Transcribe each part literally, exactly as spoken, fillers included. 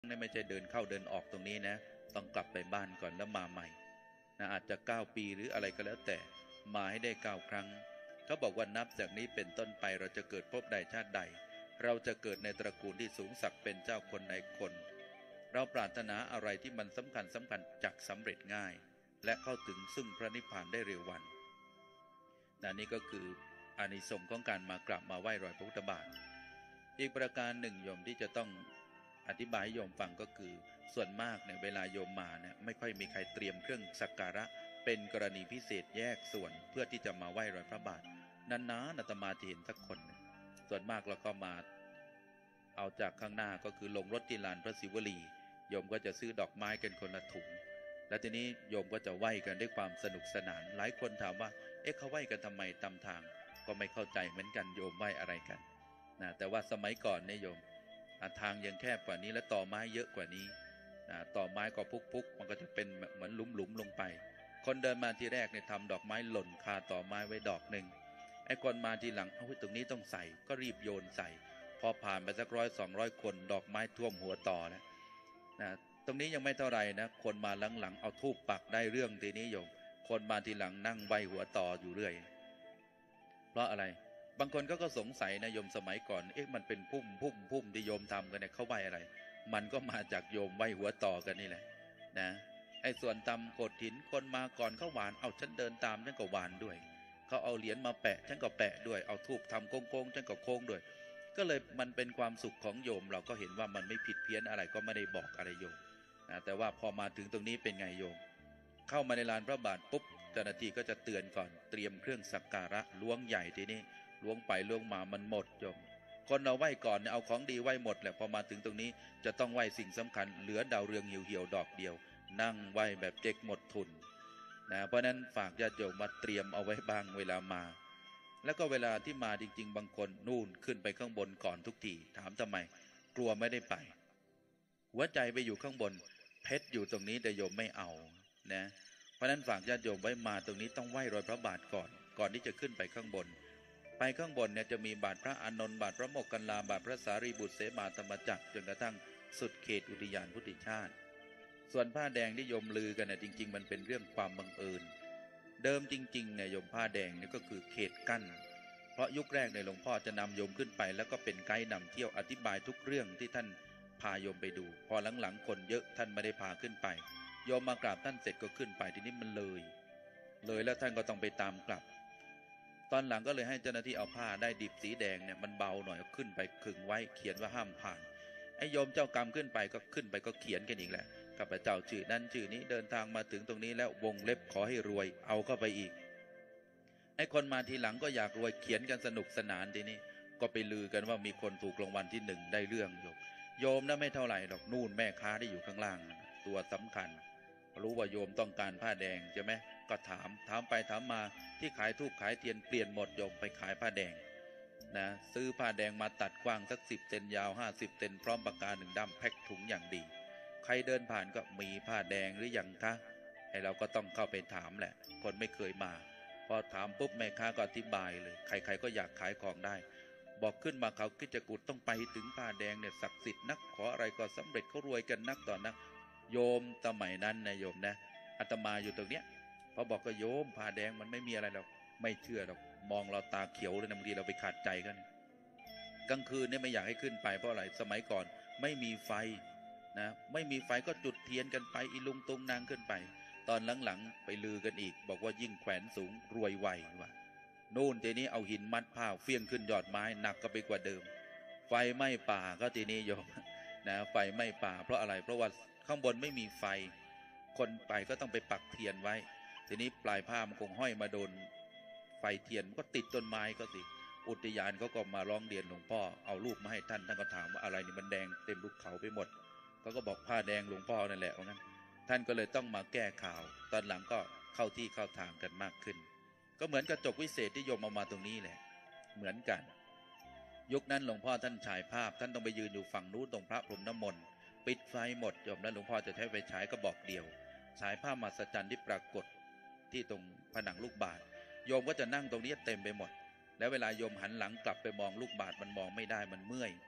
นี่ไม่ใช่เดินเข้าเดินออกตรงนี้นะต้องกลับไปบ้านก่อนแล้วมาใหม่นะอาจจะเก้าปีหรืออะไรก็แล้วแต่มาให้ได้เก้าครั้งเขาบอกว่านับจากนี้เป็นต้นไปเราจะเกิดภพใดชาติใดเราจะเกิดในตระกูลที่สูงสักเป็นเจ้าคนในคนเราปรารถนาอะไรที่มันสำคัญสำคัญจักสำเร็จง่ายและเข้าถึงซึ่งพระนิพพานได้เร็ววันนะนี่ก็คืออานิสงส์ของการมากราบมาไหว้รอยพระพุทธบาทอีกประการหนึ่งโยมที่จะต้องอธิบายให้โยมฟังก็คือส่วนมากเนี่ยเวลาโยมมาเนี่ยไม่ค่อยมีใครเตรียมเครื่องสักการะเป็นกรณีพิเศษแยกส่วนเพื่อที่จะมาไหว้รอยพระบาทนานๆอาตมาจะเห็นสักคนส่วนมากเราก็มาเอาจากข้างหน้าก็คือลงรถที่ลานพระศิวลีโยมก็จะซื้อดอกไม้กันคนละถุงแล้วทีนี้โยมก็จะไหว้กันด้วยความสนุกสนานหลายคนถามว่าเอ๊ะเขาไหว้กันทำไมตามทางก็ไม่เข้าใจเหมือนกันโยมไหว้อะไรกันนะแต่ว่าสมัยก่อนเนี่ยโยมทางยังแคบกว่านี้และต่อไม้เยอะกว่านี้นะต่อไม้ก็พุกๆมันก็จะเป็นเหมือนหลุมๆลงไปคนเดินมาทีแรกเนี่ยทำดอกไม้หล่นคาต่อไม้ไว้ดอกหนึ่งไอ้คนมาทีหลังเอ้ยตรงนี้ต้องใส่ก็รีบโยนใส่พอผ่านไปสักร้อยสองร้อยคนดอกไม้ท่วมหัวต่อแล้วนะตรงนี้ยังไม่เท่าไหร่นะคนมาหลังๆเอาธูปปักได้เรื่องทีนี้โยมคนมาทีหลังนั่งไหว้หัวต่ออยู่เรื่อยเพราะอะไรบางคนก็ก็สงสัยนะโยมสมัยก่อนเอ๊ะมันเป็นพุ่มพุ่มพุ่มที่โยมทำกันเนี่ยเขาไหว้อะไรมันก็มาจากโยมไหว้หัวต่อกันนี่แหละนะไอ้ส่วนตำโขดหินคนมาก่อนเขาหวานเอาฉันเดินตามฉันก็หวานด้วยเขาเอาเหรียญมาแปะฉันก็แปะด้วยเอาธูปทำโค้งๆฉันก็โค้งด้วยก็เลยมันเป็นความสุขของโยมเราก็เห็นว่ามันไม่ผิดเพี้ยนอะไรก็ไม่ได้บอกอะไรโยมนะแต่ว่าพอมาถึงตรงนี้เป็นไงโยมเข้ามาในลานพระบาทปุ๊บเจ้าหน้าที่ก็จะเตือนก่อนเตรียมเครื่องสักการะล้วงใหญ่ทีนี้ล้วงไปล้วงมามันหมดโยมคนเราไหว้ก่อนเนี่ยเอาของดีไหว้หมดแหละพอมาถึงตรงนี้จะต้องไหว้สิ่งสำคัญเหลือดาวเรืองเหี่ยวๆดอกเดียวนั่งไหว้แบบเจ๊กหมดทุนนะเพราะนั้นฝากญาติโยมมาเตรียมเอาไว้บ้างเวลามาแล้วก็เวลาที่มาจริงๆบางคนนู่นขึ้นไปข้างบนก่อนทุกทีถามทำไมกลัวไม่ได้ไปหัวใจไปอยู่ข้างบนเพชรอยู่ตรงนี้แต่โยมไม่เอานะเพราะนั้นฝากญาติโยมไว้มาตรงนี้ต้องไหว้รอยพระบาทก่อนก่อนที่จะขึ้นไปข้างบนไปข้างบนเนี่ยจะมีบาทพระอานนท์บาทพระโมคคัลลาบาทพระสารีบุตรเสมาธรรมจักรจนกระทั่งสุดเขตอุทยานพุทธชาติส่วนผ้าแดงที่โยมลือกันเนี่ยจริงๆมันเป็นเรื่องความบังเอิญเดิมจริงๆเนี่ยโยมผ้าแดงเนี่ยก็คือเขตกั้นเพราะยุคแรกในหลวงพ่อจะนำโยมขึ้นไปแล้วก็เป็นไกด์นำเที่ยวอธิบายทุกเรื่องที่ท่านพาโยมไปดูพอหลังๆคนเยอะท่านไม่ได้พาขึ้นไปโยมมากราบท่านเสร็จก็ขึ้นไปทีนี้มันเลยเลยแล้วท่านก็ต้องไปตามกลับตอนหลังก็เลยให้เจ้าหน้าที่เอาผ้าได้ดิบสีแดงเนี่ยมันเบาหน่อยขึ้นไปขึงไว้เขียนว่าห้ามผ่านไอ้โยมเจ้ากรรมขึ้นไปก็ขึ้นไปก็เขียนกันอีกแหละข้าพเจ้าชื่อนั้นชื่อนี้เดินทางมาถึงตรงนี้แล้ววงเล็บขอให้รวยเอาเข้าไปอีกไอ้คนมาทีหลังก็อยากรวยเขียนกันสนุกสนานทีนี้ก็ไปลือกันว่ามีคนถูกรางวัลที่หนึ่งได้เรื่องโยมโยมน่ะไม่เท่าไหร่หรอกนู่นแม่ค้าที่อยู่ข้างล่างตัวสำคัญรู้ว่าโยมต้องการผ้าแดงใช่ไหมก็ถามถามไปถามมาที่ขายธูปขายเทียนเปลี่ยนหมดโยมไปขายผ้าแดงนะซื้อผ้าแดงมาตัดกว้างสักสิบเซนยาวห้าสิบเซนพร้อมปากกาหนึ่งด้ามแพ็คถุงอย่างดีใครเดินผ่านก็มีผ้าแดงหรือยังคะไอเราก็ต้องเข้าไปถามแหละคนไม่เคยมาพอถามปุ๊บแม่ค้าก็อธิบายเลยใครๆก็อยากขายของได้บอกขึ้นมาเขากิจกุฏต้องไปถึงผ้าแดงเนี่ยศักดิ์สิทธิ์นักขออะไรก็สำเร็จเขารวยกันนักต่อนักโยมสมัยนั้นนะโยมนะอาตมาอยู่ตรงเนี้ยพอบอกก็โยมผ้าแดงมันไม่มีอะไรหรอกไม่เชื่อหรอกมองเราตาเขียวเลยนะบางทีเราไปขาดใจกันกลางคืนเนี่ยไม่อยากให้ขึ้นไปเพราะอะไรสมัยก่อนไม่มีไฟนะไม่มีไฟก็จุดเทียนกันไปอีลุงตุงนางขึ้นไปตอนหลังๆไปลือกันอีกบอกว่ายิ่งแขวนสูงรวยไวว่ะนู่นทีนี้เอาหินมัดผ้าเฟี้ยงขึ้นยอดไม้หนักก็ไปกว่าเดิมไฟไหม้ป่าก็ทีนี้โยมนะไฟไหม้ป่าเพราะอะไรเพราะว่าข้างบนไม่มีไฟคนไปก็ต้องไปปักเทียนไว้ทีนี้ปลายผ้ามันคงห้อยมาโดนไฟเทียนก็ติดต้นไม้ก็สิอุทยานเขาก็มาร้องเรียนหลวงพ่อเอารูปมาให้ท่านท่านก็ถามว่าอะไรนี่มันแดงเต็มภูเขาไปหมดเขาก็บอกผ้าแดงหลวงพ่อนั่นแหละว่างั้นท่านก็เลยต้องมาแก้ข่าวตอนหลังก็เข้าที่เข้าทางกันมากขึ้นก็เหมือนกระจกวิเศษที่โยมเอามาตรงนี้แหละเหมือนกันยุคนั้นหลวงพ่อท่านฉายภาพท่านต้องไปยืนอยู่ฝั่งนู้นตรงพระพรหมน้ำมนต์ปิดไฟหมดโยมแล้วหลวงพ่อจะใช้ไฟฉายกระบอกเดียวฉายภาพมหัศจรรย์ที่ปรากฏที่ตรงผนังลูกบาศก์โยมก็จะนั่งตรงนี้เต็มไปหมดแล้วเวลาโยมหันหลังกลับไปมองลูกบาศก์มันมองไม่ได้มันเมื่อย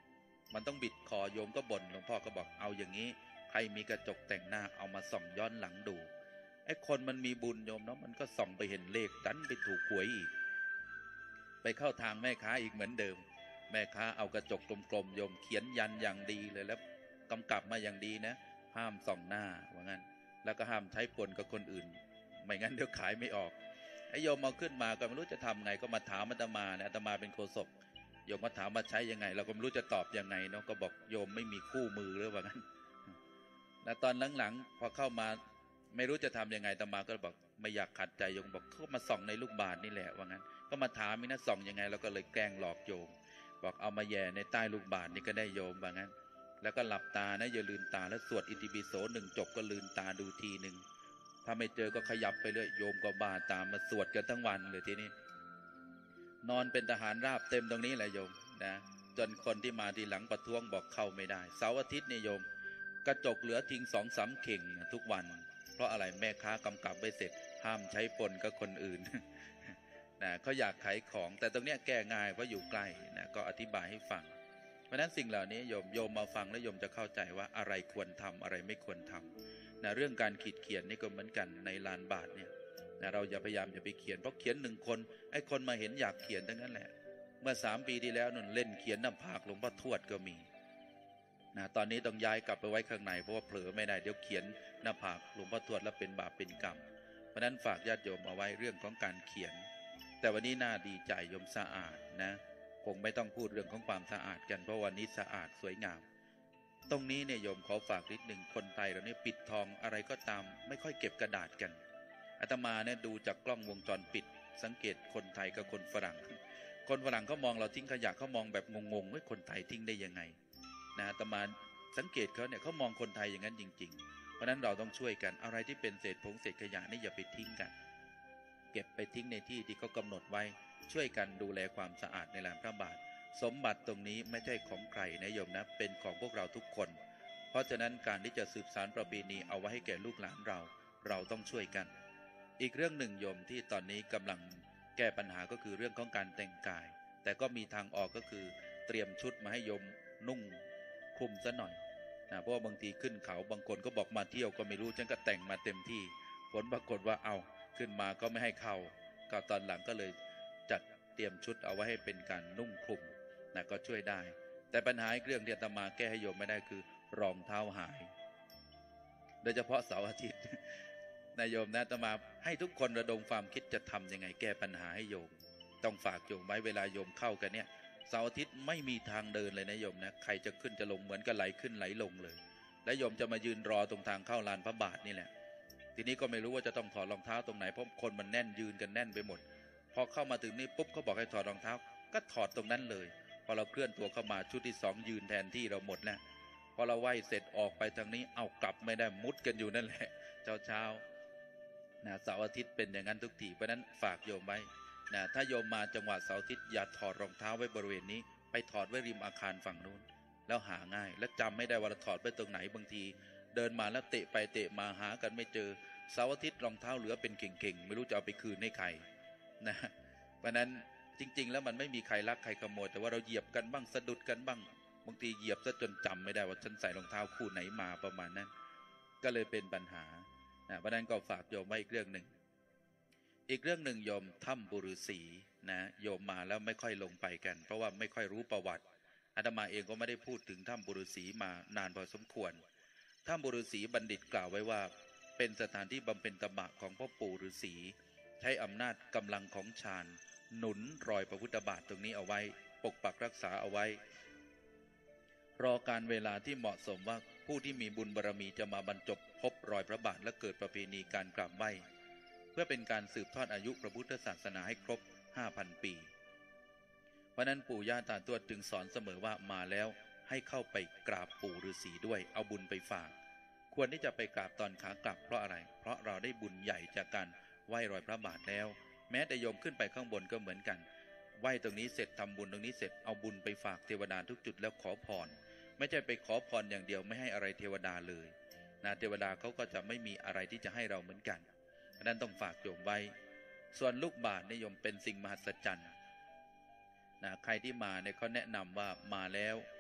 มันต้องบิดคอโยมก็บ่นหลวงพ่อก็บอกเอาอย่างนี้ใครมีกระจกแต่งหน้าเอามาส่องย้อนหลังดูไอ้คนมันมีบุญโยมเนาะมันก็ส่องไปเห็นเลขดันไปถูกหวยอีกไปเข้าทางแม่ค้าอีกเหมือนเดิมแม่ค้าเอากระจกกลมๆโยมเขียนยันอย่างดีเลยแล้วกำกับมาอย่างดีนะห้ามส่องหน้าว่างั้นแล้วก็ห้ามใช้ปนกับคนอื่นไม่งั้นเดี๋ยวขายไม่ออกไอ้โยมเอาขึ้นมาก็ไม่รู้จะทำไงก็มาถามอาตมาเนี่ยอาตมาเป็นโฆษกโยมมาถามมาใช้ยังไงเราก็ไม่รู้จะตอบยังไงเนาะก็บอกโยมไม่มีคู่มือหรือว่างั้นแล้วตอนหลังๆพอเข้ามาไม่รู้จะทำยังไงอาตมาก็บอกไม่อยากขัดใจโยมบอกเขามาส่องในลูกบาศก์นี่แหละว่างั้นก็มาถามมินะส่องยังไงเราก็เลยแกล้งหลอกโยมบอกเอามาแย่ในใต้ลูกบาศก์นี่ก็ได้โยมว่างั้นแล้วก็หลับตานะอย่าลืมตาแล้วสวดอิติปิโสหนึ่งจบก็ลืมตาดูทีหนึ่งถ้าไม่เจอก็ขยับไปเรื่อยโยมก็บ้าตามมาสวดกันทั้งวันเลยทีนี้นอนเป็นทหารราบเต็มตรงนี้แหละโยมนะจนคนที่มาทีหลังประท้วงบอกเข้าไม่ได้เสาร์อาทิตย์นี่โยมกระจกเหลือทิ้งสองสามเข่งทุกวันเพราะอะไรแม่ค้ากำกับไว้เสร็จห้ามใช้ปนกับคนอื่นนะเขาอยากขายของแต่ตรงนี้แก้ง่ายเพราะอยู่ใกล้นะก็อธิบายให้ฟังเพราะนั้นสิ่งเหล่านี้โยมโยมมาฟังแล้วโยมจะเข้าใจว่าอะไรควรทำอะไรไม่ควรทำนะเรื่องการขีดเขียนนี่ก็เหมือนกันในลานบาทเนี่ยนะเราอย่าพยายามอย่าไปเขียนเพราะเขียนหนึ่งคนไอ้คนมาเห็นอยากเขียนทั้งนั้นแหละเมื่อสามปีที่แล้วนั่นเล่นเขียนหน้าผากหลวงพ่อทวดก็มีนะตอนนี้ต้องย้ายกลับไปไว้ข้างในเพราะว่าเผลอไม่ได้เดี๋ยวเขียนหน้าผากหลวงพ่อทวดแล้วเป็นบาปเป็นกรรมเพราะนั้นฝากญาติโยมเอาไว้เรื่องของการเขียนแต่วันนี้น่าดีใจโยมสะอาดนะคงไม่ต้องพูดเรื่องของความสะอาดกันเพราะวันนี้สะอาดสวยงามตรงนี้เนี่ยโยมขอฝากนิดหนึ่งคนไทยเราเนี่ยปิดทองอะไรก็ตามไม่ค่อยเก็บกระดาษกันอาตมาเนี่ยดูจากกล้องวงจรปิดสังเกตคนไทยกับคนฝรั่งคนฝรั่งเขามองเราทิ้งขยะเขามองแบบงงๆว่าคนไทยทิ้งได้ยังไงนะอาตมาสังเกตเขาเนี่ยเขามองคนไทยอย่างนั้นจริงๆเพราะนั้นเราต้องช่วยกันอะไรที่เป็นเศษผงเศษขยะนี่อย่าไปทิ้งกันเก็บไปทิ้งในที่ที่เขากำหนดไว้ช่วยกันดูแลความสะอาดในลานพระบาทสมบัติตรงนี้ไม่ใช่ของใครนะโยมนะเป็นของพวกเราทุกคนเพราะฉะนั้นการที่จะสืบสานประเพณีเอาไว้ให้แก่ลูกหลานเราเราต้องช่วยกันอีกเรื่องหนึ่งโยมที่ตอนนี้กำลังแก้ปัญหาก็คือเรื่องของการแต่งกายแต่ก็มีทางออกก็คือเตรียมชุดมาให้โยมนุ่งคลุมซะหน่อยนะเพราะว่าบางทีขึ้นเขาบางคนก็บอกมาเที่ยวก็ไม่รู้ฉันก็แต่งมาเต็มที่ผลปรากฏว่าเอาขึ้นมาก็ไม่ให้เข้าก็ตอนหลังก็เลยจัดเตรียมชุดเอาไว้ให้เป็นการนุ่งคลุมนะก็ช่วยได้แต่ปัญหาเรื่องที่อาตมาแก้ให้โยมไม่ได้คือรองเท้าหายโดยเฉพาะเสาร์อาทิตย์นายโยมนะอาตมาให้ทุกคนระดมความคิดจะทำยังไงแก้ปัญหาให้โยมต้องฝากโยมไว้เวลาโยมเข้ากันเนี่ยเสาร์อาทิตย์ไม่มีทางเดินเลยนะโยมนะใครจะขึ้นจะลงเหมือนกับไหลขึ้นไหลลงเลยและโยมจะมายืนรอตรงทางเข้าลานพระบาทนี่แหละทีนี้ก็ไม่รู้ว่าจะต้องถอดรองเท้าตรงไหนเพราะคนมันแน่นยืนกันแน่นไปหมดพอเข้ามาถึงนี่ปุ๊บเขาบอกให้ถอดรองเท้าก็ถอดตรงนั้นเลยพอเราเคลื่อนตัวเข้ามาชุดที่สองยืนแทนที่เราหมดแล้วพอเราไหว้เสร็จออกไปทางนี้เอากลับไม่ได้มุดกันอยู่นั่นแหละเช้าเช้านะเสาร์อาทิตย์เป็นอย่างนั้นทุกทีเพราะนั้นฝากโยมไว้นะถ้าโยมมาจังหวัดเสาร์อาทิตย์อย่าถอดรองเท้าไว้บริเวณนี้ไปถอดไว้ริมอาคารฝั่งนู้นแล้วหาง่ายและจำไม่ได้ว่าเราถอดไว้ตรงไหนบางทีเดินมาแล้วเตะไปเตะมาหากันไม่เจอเสาร์อาทิตย์รองเท้าเหลือเป็นเก่งๆไม่รู้จะเอาไปคืนให้ใครนะเพราะนั้นจริงๆแล้วมันไม่มีใครลักใครขโมยแต่ว่าเราเหยียบกันบ้างสะดุดกันบ้างบางทีเหยียบซะจนจำไม่ได้ว่าฉันใส่รองเท้าคู่ไหนมาประมาณนั้นก็เลยเป็นปัญหานะเพราะนั้นก็ฝากโยมไว้อีกเรื่องหนึ่งอีกเรื่องหนึ่งโยมถ้ำปุรุษีนะโยมมาแล้วไม่ค่อยลงไปกันเพราะว่าไม่ค่อยรู้ประวัติอาตมาเองก็ไม่ได้พูดถึงถ้ำปุรุษีมานานพอสมควรถ้ำปุรุษีบัณฑิตกล่าวไว้ว่าเป็นสถานที่บำเพ็ญตบะของพ่อปู่ฤาษีใช้อำนาจกำลังของฌานหนุนรอยพระพุทธบาทตรงนี้เอาไว้ปกปักรักษาเอาไว้รอการเวลาที่เหมาะสมว่าผู้ที่มีบุญบารมีจะมาบรรจบพบรอยพระบาทและเกิดประเพณีการกราบไหว้เพื่อเป็นการสืบทอดอายุพระพุทธศาสนาให้ครบ ห้าพัน ปีเพราะนั้นปู่ย่าตาทวดจึงสอนเสมอว่ามาแล้วให้เข้าไปกราบปู่ฤาษีด้วยเอาบุญไปฝากควรที่จะไปกราบตอนขากลับเพราะอะไรเพราะเราได้บุญใหญ่จากการไหว้รอยพระบาทแล้วแม้แต่โยมขึ้นไปข้างบนก็เหมือนกันไหว้ตรงนี้เสร็จทำบุญตรงนี้เสร็จเอาบุญไปฝากเทวดาทุกจุดแล้วขอพรไม่ใช่ไปขอพรอย่างเดียวไม่ให้อะไรเทวดาเลยนะเทวดาเขาก็จะไม่มีอะไรที่จะให้เราเหมือนกันฉะนั้นต้องฝากโยมไว้ส่วนลูกบาศก์นิยมเป็นสิ่งมหัศจรรย์นะใครที่มาเนี่ยเขาแนะนำว่ามาแล้ว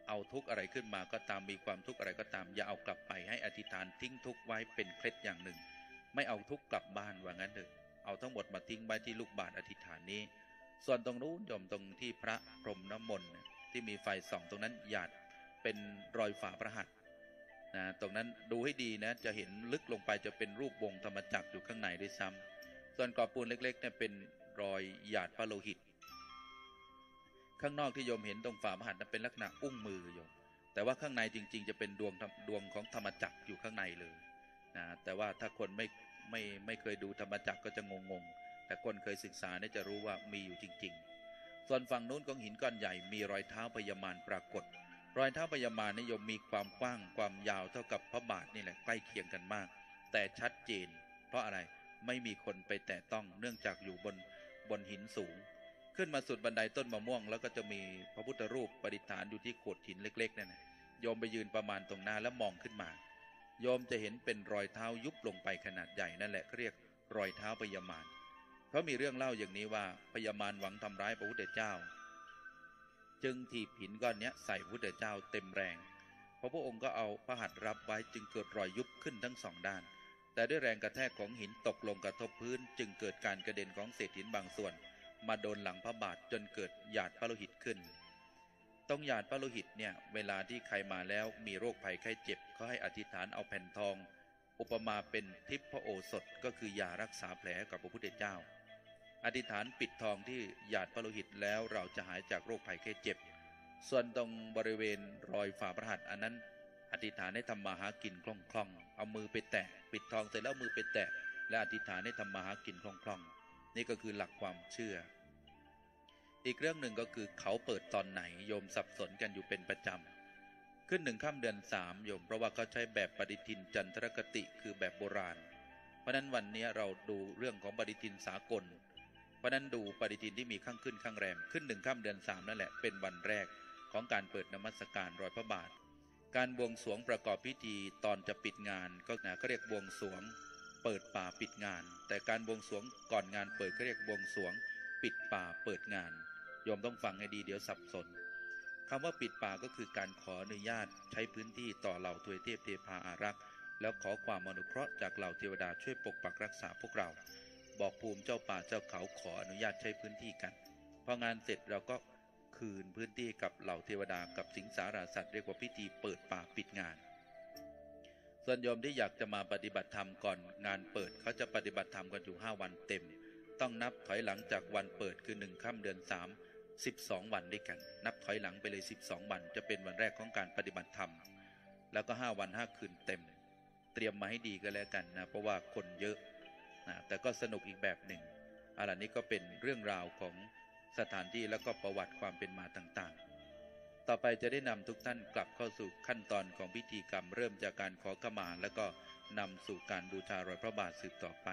เอาทุกข์อะไรขึ้นมาก็ตามมีความทุกข์อะไรก็ตามอย่าเอากลับไปให้อธิษฐานทิ้งทุกข์ไว้เป็นเคล็ดอย่างหนึ่งไม่เอาทุกข์กลับบ้านว่างั้นเถอะเอาทั้งหมดมาทิ้งไว้ที่ลูกบาศก์อธิษฐานนี้ส่วนตรงนู้นโยมตรงที่พระพรหมน้ำมนต์ที่มีไฟส่องตรงนั้นหยาดเป็นรอยฝ่าพระหัตถ์นะตรงนั้นดูให้ดีนะจะเห็นลึกลงไปจะเป็นรูปวงธรรมจักรอยู่ข้างในด้วยซ้ำส่วนกรอบปูนเล็กๆเนี่ยเป็นรอยหยาดพระโลหิตข้างนอกที่โยมเห็นตรงฝ่าพระหัตถ์นั้นเป็นลักษณะอุ้งมือโยมแต่ว่าข้างในจริงๆจะเป็นดวงดวงของธรรมจักรอยู่ข้างในเลยนะแต่ว่าถ้าคนไม่ไม่ไม่เคยดูธรรมจักรก็จะงงๆแต่คนเคยศึกษาเนี่ยจะรู้ว่ามีอยู่จริงๆส่วนฝั่งนู้นของหินก้อนใหญ่มีรอยเท้าพญามารปรากฏรอยเท้าพญามารนิยมมีความกว้างความยาวเท่ากับพระบาทนี่แหละใกล้เคียงกันมากแต่ชัดเจนเพราะอะไรไม่มีคนไปแตะต้องเนื่องจากอยู่บนบนหินสูงขึ้นมาสุดบันไดต้นมะม่วงแล้วก็จะมีพระพุทธรูปประดิษฐานอยู่ที่โขดหินเล็กๆนั่นนะโยมไปยืนประมาณตรงหน้าแล้วมองขึ้นมาโยมจะเห็นเป็นรอยเท้ายุบลงไปขนาดใหญ่นั่นแหละเขาเรียกรอยเท้าพญามารเขามีเรื่องเล่าอย่างนี้ว่าพญามารหวังทำร้ายพระพุทธเจ้าจึงถีบหินก้อนนี้ใส่พระพุทธเจ้าเต็มแรงพระพุทธองค์ก็เอาพระหัตถ์รับไว้จึงเกิดรอยยุบขึ้นทั้งสองด้านแต่ด้วยแรงกระแทกของหินตกลงกระทบพื้นจึงเกิดการกระเด็นของเศษหินบางส่วนมาโดนหลังพระบาทจนเกิดหยาดพระโลหิตขึ้นตรงหยาดพระโลหิตเนี่ยเวลาที่ใครมาแล้วมีโรคภัยไข้เจ็บเขาให้อธิษฐานเอาแผ่นทองอุปมาเป็นทิพโอสถก็คือยารักษาแผลกับพระพุทธเจ้าอธิษฐานปิดทองที่หยาดพระโลหิตแล้วเราจะหายจากโรคภัยไข้เจ็บส่วนตรงบริเวณรอยฝ่าพระหัตถ์อันนั้นอธิษฐานให้ทำมาหากินคล่องๆเอามือไปแตะปิดทองเสร็จแล้วมือไปแตะและอธิษฐานให้ทำมาหากินคล่องๆนี่ก็คือหลักความเชื่ออีกเรื่องหนึ่งก็คือเขาเปิดตอนไหนโยมสับสนกันอยู่เป็นประจำขึ้นหนึ่งค่ำเดือนสามโยมเพราะว่าเขาใช้แบบปฏิทินจันทรคติคือแบบโบราณเพราะนั้นวันนี้เราดูเรื่องของปฏิทินสากลเพราะนั้นดูปฏิทินที่มีข้างขึ้นข้างแรมขึ้นหนึ่งค่ำเดือนสามนั่นแหละเป็นวันแรกของการเปิดนมัสการรอยพระบาทการบวงสรวงประกอบพิธีตอนจะปิดงานก็นะก็เรียกบวงสรวงเปิดป่าปิดงานแต่การบวงสรวงก่อนงานเปิดก็เรียกบวงสรวงปิดป่าเปิดงานโยมต้องฟังให้ดีเดี๋ยวสับสนคำว่าปิดป่าก็คือการขออนุญาตใช้พื้นที่ต่อเหล่าทวยเทพเทพาอารักษ์แล้วขอความอนุเคราะห์จากเหล่าเทวดาช่วยปกปักรักษาพวกเราบอกภูมิเจ้าป่าเจ้าเขาขออนุญาตใช้พื้นที่กันพองานเสร็จเราก็คืนพื้นที่กับเหล่าเทวดากับสิงสาราสัตว์เรียกว่าพิธีเปิดป่าปิดงานส่วนโยมที่อยากจะมาปฏิบัติธรรมก่อนงานเปิดเขาจะปฏิบัติธรรมกันอยู่ห้าวันเต็มต้องนับถอยหลังจากวันเปิดคือหนึ่งค่ำเดือนสามสิบสองวันด้วยกันนับถอยหลังไปเลยสิบสองวันจะเป็นวันแรกของการปฏิบัติธรรมแล้วก็ห้าวันห้าคืนเต็มเตรียมมาให้ดีก็แล้วกันนะเพราะว่าคนเยอะนะแต่ก็สนุกอีกแบบหนึ่งอะไรนี้ก็เป็นเรื่องราวของสถานที่แล้วก็ประวัติความเป็นมาต่างๆต่อไปจะได้นำทุกท่านกลับเข้าสู่ขั้นตอนของพิธีกรรมเริ่มจากการขอขมาแล้วก็นำสู่การบูชารอยพระบาทสืบต่อไป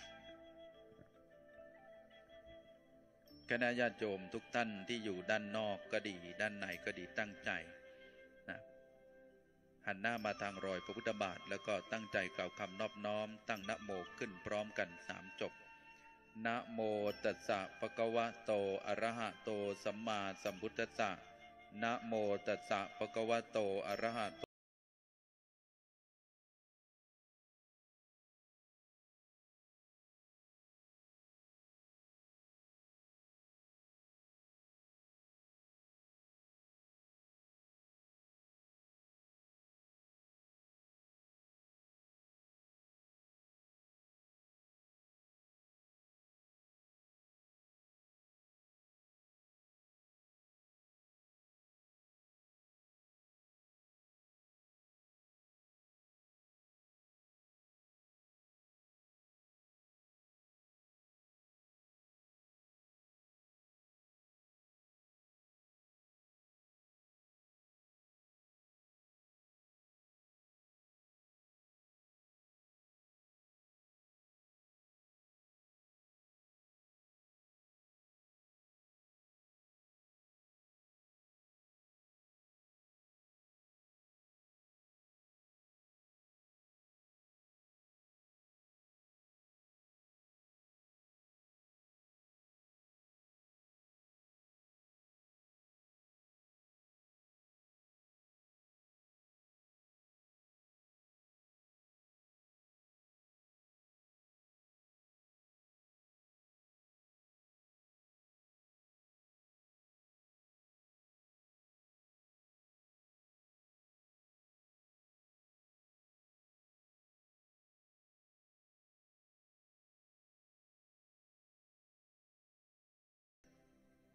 คณะญาติโยมทุกท่านที่อยู่ด้านนอกก็ดีด้านในก็ดีตั้งใจนะหันหน้ามาทางรอยพระพุทธบาทแล้วก็ตั้งใจกล่าวคำนอบน้อมตั้งนะโมขึ้นพร้อมกันสามจบนะโมตัสสะภะคะวะโตอะระหะโตสัมมาสัมพุทธัสสะนะโมตัสสะภะคะวะโตอะระหะโต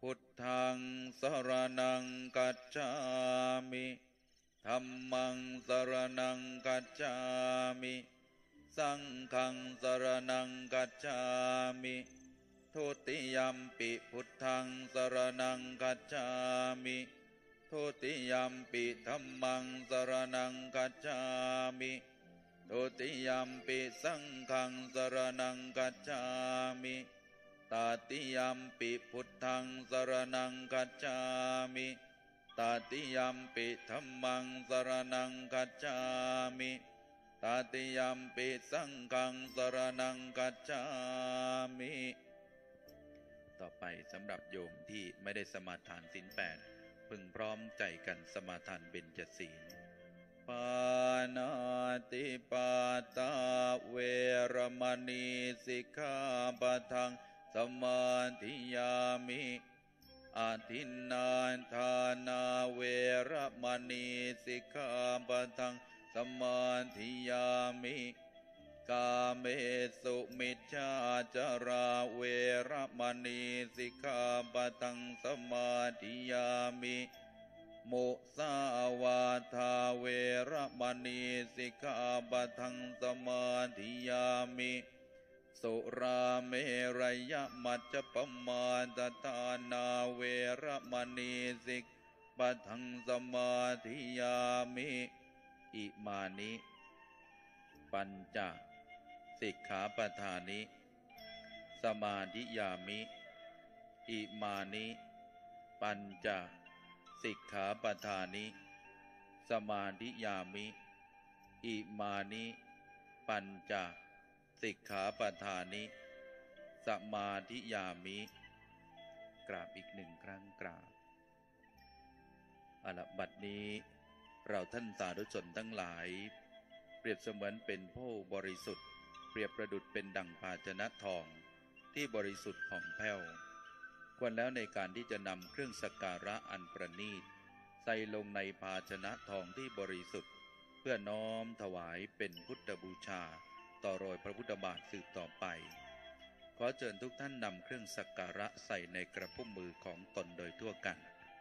พุทธังสรณังกัจฉามิธัมมังสรณังกัจฉามิสังฆังสรณังกัจฉามิทุติยัมปิพุทธังสรณังกัจฉามิทุติยัมปิธัมมังสรณังกัจฉามิทุติยัมปิสังฆังสรณังกัจฉามิตติยัมปิพุทธังสรณังกัจฉามิตติยัมปิธัมมังสรณังกัจฉามิตติยัมปิสังฆังสรณังกัจฉามิต่อไปสำหรับโยมที่ไม่ได้สมาทานศีลแปดพึงพร้อมใจกันสมาทานเบญจศีลปานาติปาตาเวรมณีสิกขาปะทังสมาธิยามิอาทินนาทานาเวรมณีสิกขาปะทังสมาธิยามิกาเมสุมิจฉาจาราเวรมณีสิกขาปะทังสมาธิยามิมุสาวาทาเวรมณีสิกขาปะทังสมาธิยามิสุราเมรยมัจจปมาทฐานาเวรมณีสิกปะทังสมาธิยามิอิมานิปัญจสิกขาปทานิสมาธิยามิอิมานิปัญจสิกขาปทานิสมาธิยามิอิมานิปัญจสิกขาปทานิสมาธิยามิกราบอีกหนึ่งครั้งกราบอรบัดนี้เราท่านสาธุชนทั้งหลายเปรียบเสมือนเป็นผู้บริสุทธิ์เปรียบประดุจเป็นดั่งภาชนะทองที่บริสุทธิ์ผ่องแผ้วควรแล้วในการที่จะนำเครื่องสักการะอันประณีตใส่ลงในภาชนะทองที่บริสุทธิ์เพื่อน้อมถวายเป็นพุทธบูชาต่อรอยพระพุทธบาทสืบต่อไปขอเชิญทุกท่านนำเครื่องสักการะใส่ในกระพุ้มมือของตนโดยทั่วกัน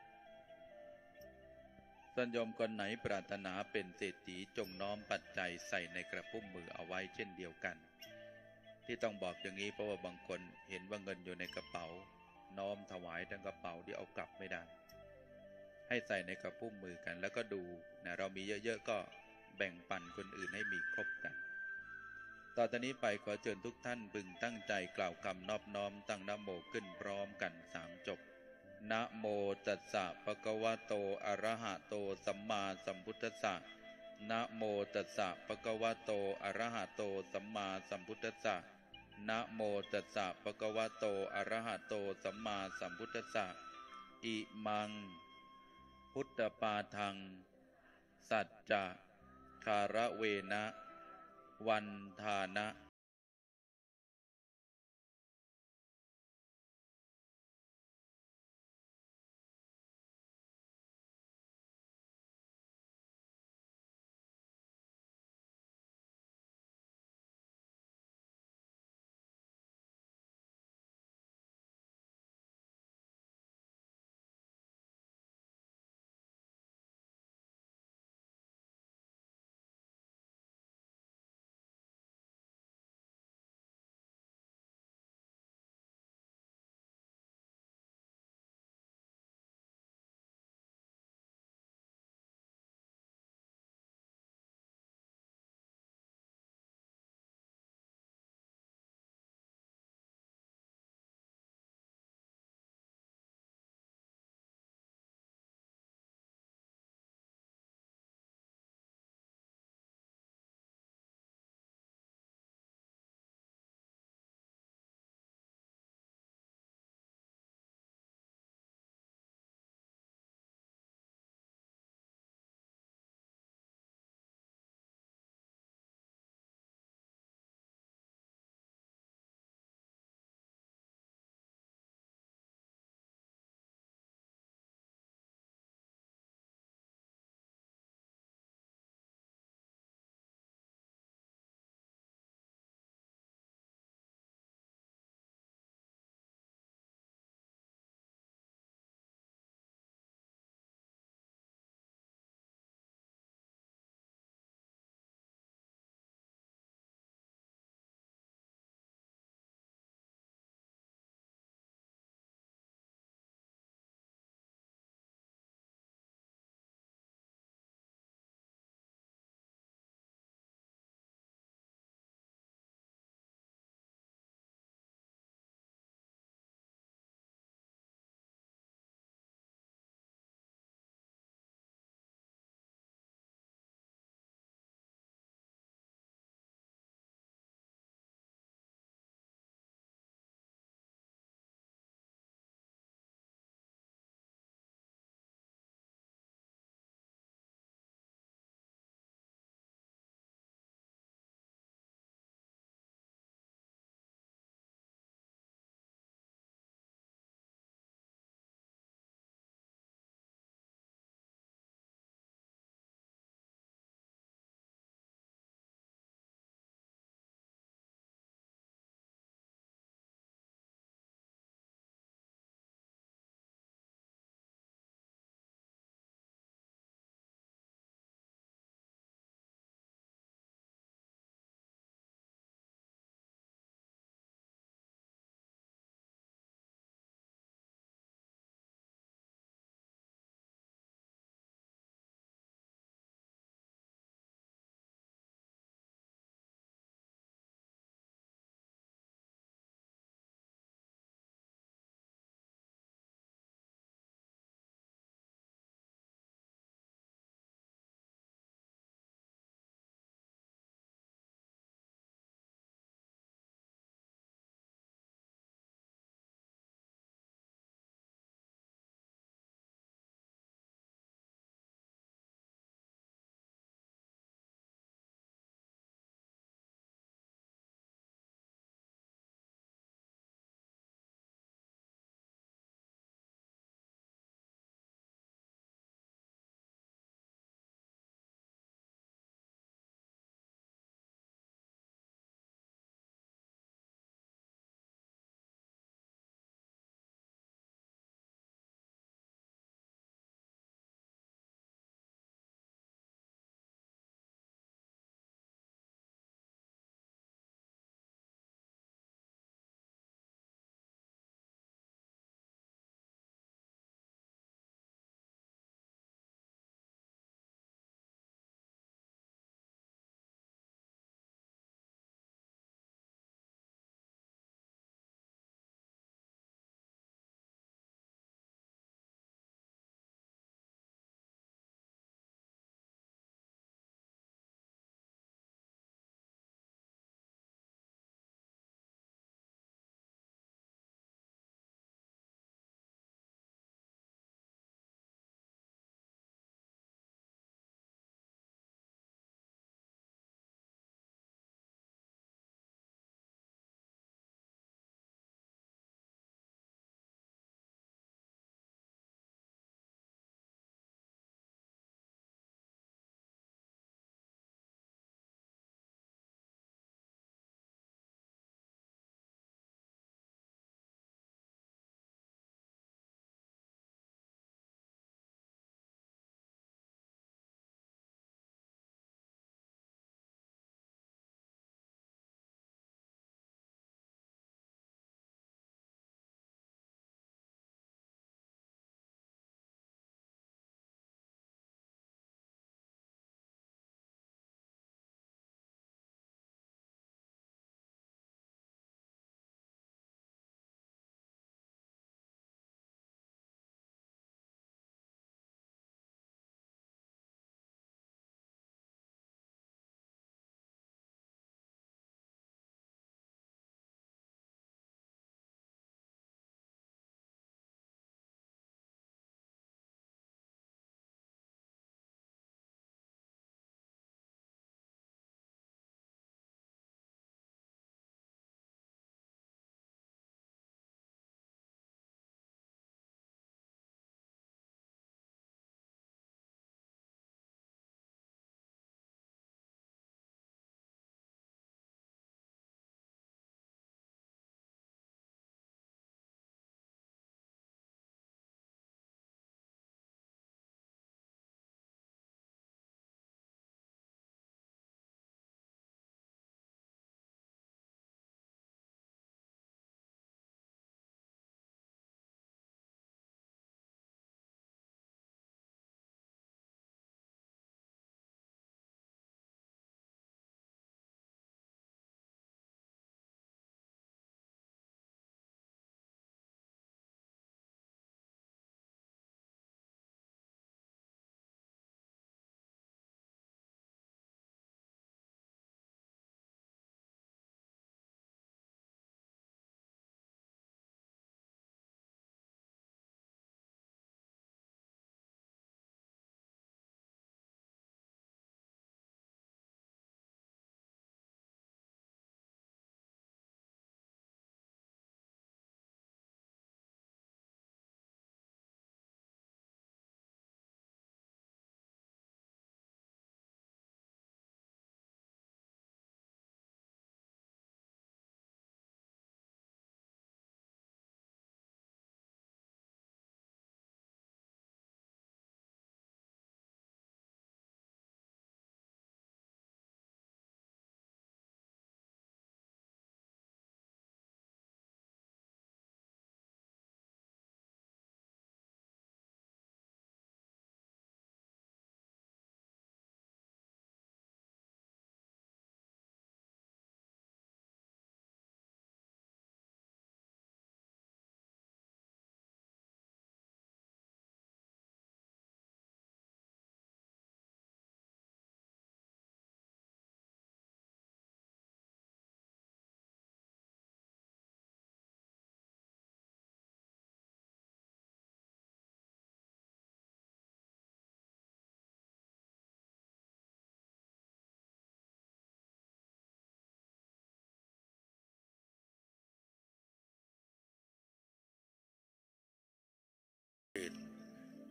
สัญโยมคนไหนปรารถนาเป็นเศรษฐีจงน้อมปัจจัยใส่ในกระพุ้มมือเอาไว้เช่นเดียวกันที่ต้องบอกอย่างนี้เพราะว่าบางคนเห็นว่าเงินอยู่ในกระเป๋าน้อมถวายทั้งกระเป๋าที่เอากลับไม่ได้ให้ใส่ในกระพุ้มมือกันแล้วก็ดูนะเรามีเยอะๆก็แบ่งปันคนอื่นให้มีครบกันต่อจากนี้ไปขอเชิญทุกท่านพึงตั้งใจกล่าวคำนอบน้อมตั้งนะโมขึ้นพร้อมกันสามจบนะโมตัสสะภะคะวะโตอะระหะโตสัมมาสัมพุทธัสสะนะโมตัสสะภะคะวะโตอะระหะโตสัมมาสัมพุทธัสสะนะโมตัสสะภะคะวะโตอะระหะโตสัมมาสัมพุทธัสสะอิมังพุทธปาทังสัจจะคาระเวนะวันธานะ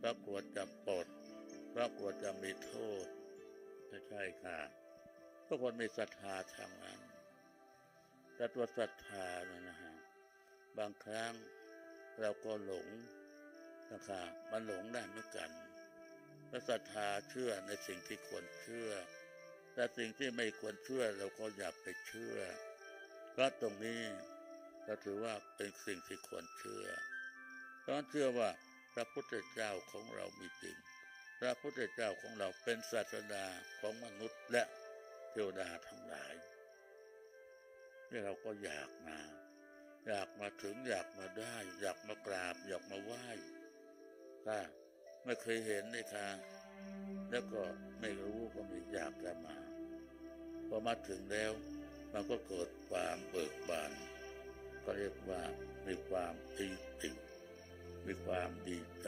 เพราะกลัวจะปลดเพราะกลัวจะมีโทษไม่ใช่ค่ะทุกคนมีศรัทธาทางนั้นแต่ตัวศรัทธานะนะฮะบางครั้งเราก็หลงนะคะมันหลงได้เหมือนกันและศรัทธาเชื่อในสิ่งที่ควรเชื่อแต่สิ่งที่ไม่ควรเชื่อเราก็อย่าไปเชื่อเพราะตรงนี้เราถือว่าเป็นสิ่งที่ควรเชื่อเพราะเชื่อว่าพระพุทธเจ้าของเรามีจริงพระพุทธเจ้าของเราเป็นศาสดาของมนุษย์และเทวดาทั้งหลายนี่เราก็อยากมาอยากมาถึงอยากมาได้อยากมากราบอยากมาไหว้ค่ะไม่เคยเห็นเลยค่ะแล้วก็ไม่รู้ก็ไม่อยากจะมาพอมาถึงแล้วมันก็เกิดความเบิกบานก็เรียกว่ามีความปีติมีความดีใจ